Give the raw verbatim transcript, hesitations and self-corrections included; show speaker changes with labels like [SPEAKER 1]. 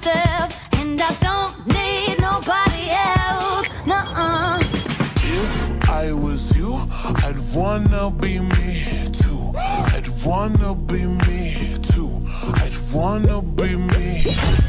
[SPEAKER 1] myself, and I don't need nobody else. Nuh-uh.
[SPEAKER 2] If I was you, I'd wanna be me too. I'd wanna be me too. I'd wanna be me.